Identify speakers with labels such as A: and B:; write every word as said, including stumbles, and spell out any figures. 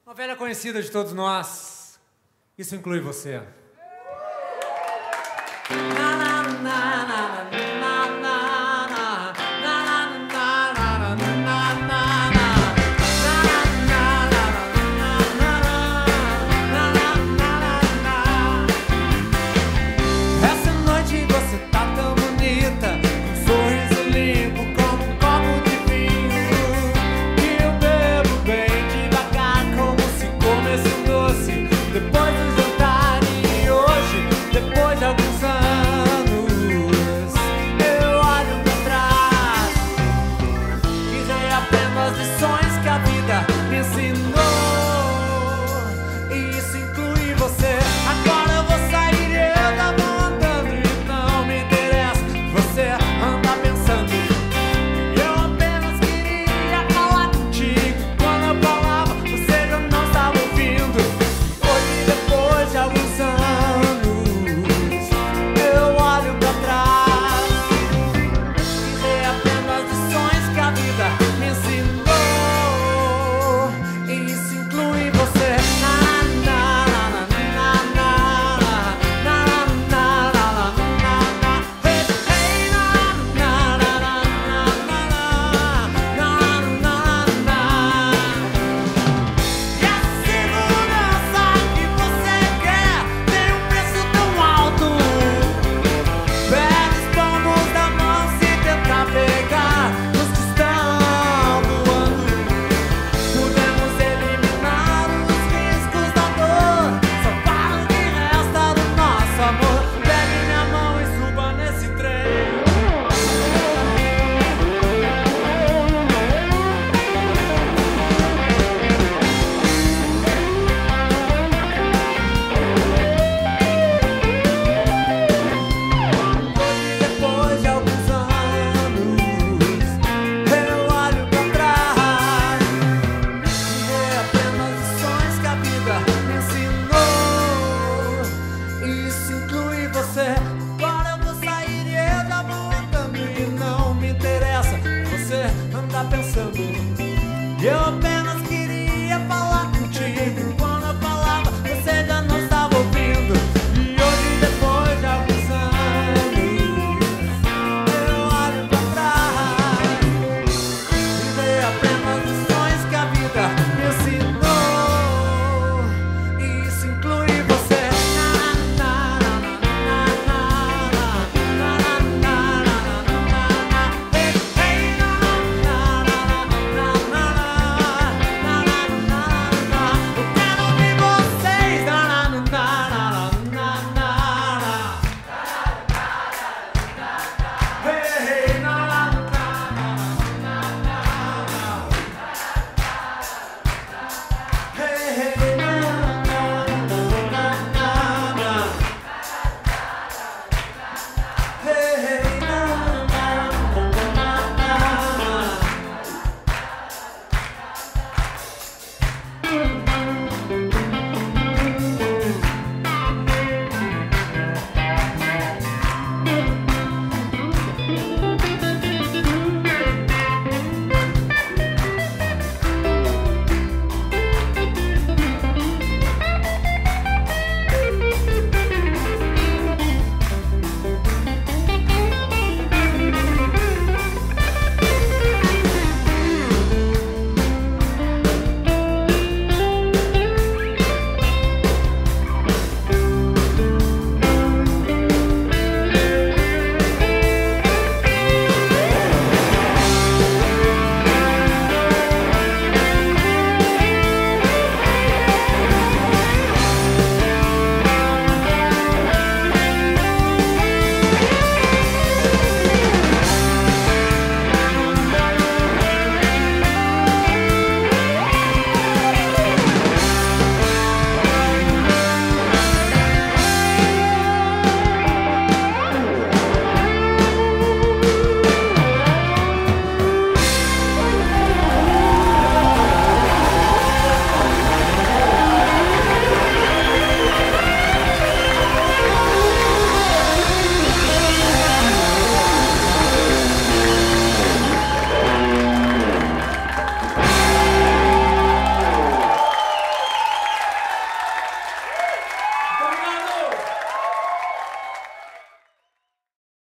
A: Uma velha conhecida de todos nós. Isso inclui você. Essa noite você tá tão bonita, um sorriso limpo como um copo de vinho, que eu bebo bem devagar como se comesse um doce depois do jantar. E hoje, depois de alguns anos, eu olho pra trás e reaprendo as lições que a vida me ensinou. E isso inclui você. Agora eu vou sair e eu já vou andando e não me interessa. Você anda pensando. Eu apenas queria falar contigo. Quando eu falava, você já não estava ouvindo. Hoje, depois de alguns anos, eu olho pra trás e reaprendo as lições que a vida me ensinou. E isso inclui você. Na, na, na, na, na, na, na, na, na, na, na. Hey, hey, na, na, na, na, na, na, na, na, na. E a segurança que você quer tem um preço tão alto. Pega os palmos da mão se tentar pegar os que estão voando. Podemos eliminar os riscos da dor, salvar o que resta do nosso amor. Pegue minha mão e suba nesse trem. Hoje, depois de alguns anos, eu olho pra trás e reaprendo as lições que a vida me ensinou. Isso inclui você. Agora eu vou sair e eu já vou andando e não me interessa. Você anda pensando. E eu apenas queria falar contigo. Quando eu falava, você já não estava ouvindo. E hoje, depois de alguns anos, eu olho pra trás e reaprendo as lições que a vida me ensinou. E isso inclui você. Na, na, na, na, na, na, na, na, na, na, na. Hey, hey, na, na, na, na, na, na, na, na, na, na. Eu quero ouvir vocês. Na, na, na, na, na, na, na. Hey, hey, na, na, na, na, na, na. Hey, hey, na, na, na, na, na. Hey, hey, na, Obrigado.